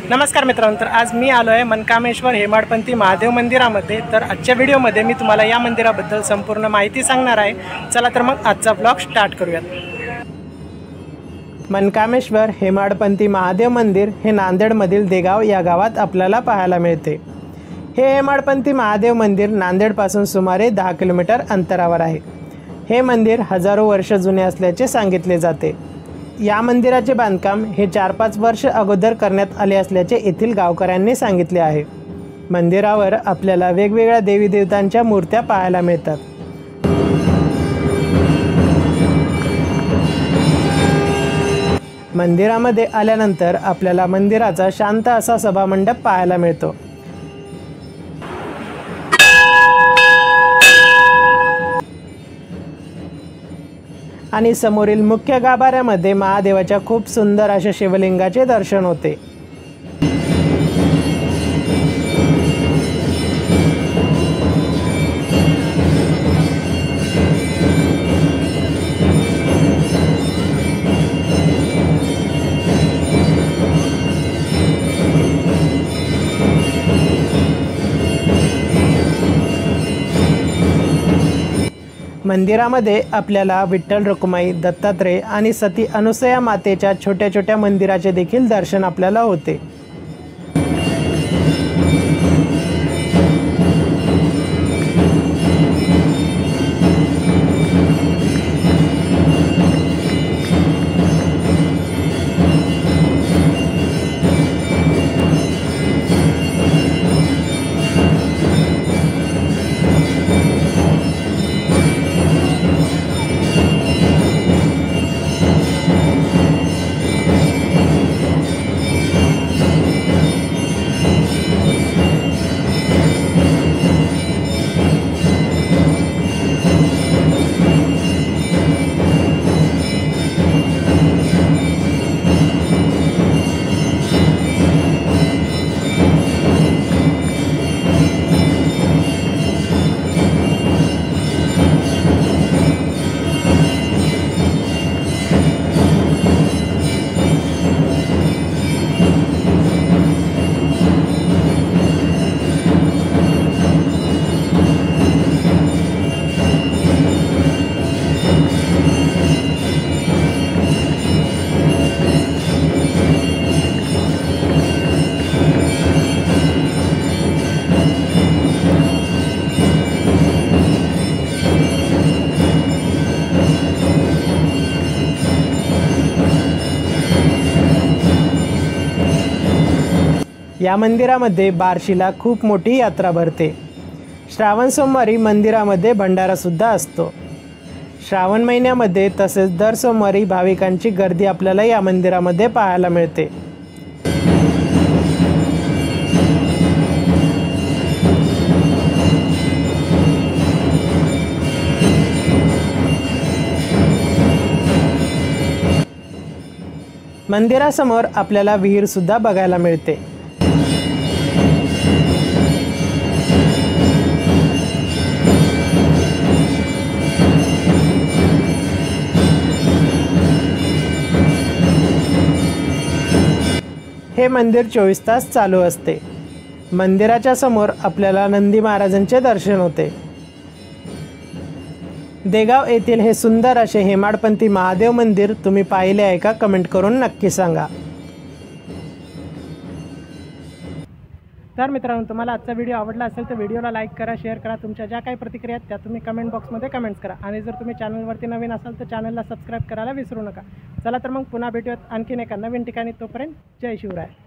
नमस्कार मित्रांनो, तर आज मी आलो आहे मनकामेश्वर हेमाडपंथी महादेव मंदिरामध्ये। तर आजच्या व्हिडिओमध्ये मी तुम्हाला या मंदिराबद्दल संपूर्ण माहिती सांगणार आहे। चला तर मग आजचा ब्लॉग स्टार्ट करूयात। मनकामेश्वर हेमाडपंथी महादेव मंदिर हे नांदेडमधील देगाव या गावात आपल्याला पाहायला मिळते। हे हेमाडपंथी महादेव मंदिर नांदेडपासून सुमारे 10 किलोमीटर अंतरावर आहे। हे मंदिर हजारो वर्ष जुने असल्याचे सांगितले जाते। या मंदिराचे बांधकाम हे 4-5 वर्ष अगोदर करण्यात आले असल्याचे येथील गावकऱ्यांनी सांगितले आहे। मंदिरावर आपल्याला वेगवेगळ्या देवी देवतांच्या मूर्त्या पाहायला मिळतात। मंदिरामध्ये आल्यानंतर आपल्याला मंदिराचा शांत असा सभामंडप पाहायला मिळतो। आणि समोरील मुख्य गाभाऱ्यामध्ये महादेवाच्या खूप सुंदर अशा शिवलिंगाचे दर्शन होते। मंदिरामध्ये आपल्याला विठ्ठल रुक्माई, दत्तात्रय आणि सती अनुसया मातेच्या छोट्या छोट्या मंदिराचे देखील दर्शन आपल्याला होते। या मंदिरामध्ये बार्शीला खूप मोठी यात्रा भरते। श्रावण सोमवारी मंदिरामध्ये भंडारा सुद्धा असतो। श्रावण महिन्यामध्ये तसेच दर सोमवारी भाविकांची गर्दी आपल्याला या मंदिरामध्ये पाहायला मिळते। मंदिरासमोर आपल्याला विहीर सुद्धा बघायला मिळते। हे मंदिर 24 तास चालू असते। मंदिराच्या समोर आपल्याला नंदी महाराजांचे दर्शन होते। देगाव येथील हे सुंदर असे हेमाडपंथी महादेव मंदिर तुम्ही पाहिले आहे का? कमेंट करून नक्की सांगा। तर मित्रांनो, तुम्हाला आजचा व्हिडिओ आवडला असेल तर व्हिडिओला लाईक करा, शेअर करा। तुमच्या ज्या काही प्रतिक्रिया आहेत त्या तुम्ही कमेंट बॉक्समध्ये कमेंट्स करा। आणि जर तुम्ही चॅनलवरती नवीन असाल तर चॅनलला सबस्क्राईब करायला विसरू नका। चला तर मग पुन्हा भेटूयात आणखीन एका नवीन ठिकाणी। तोपर्यंत जय शिवराय।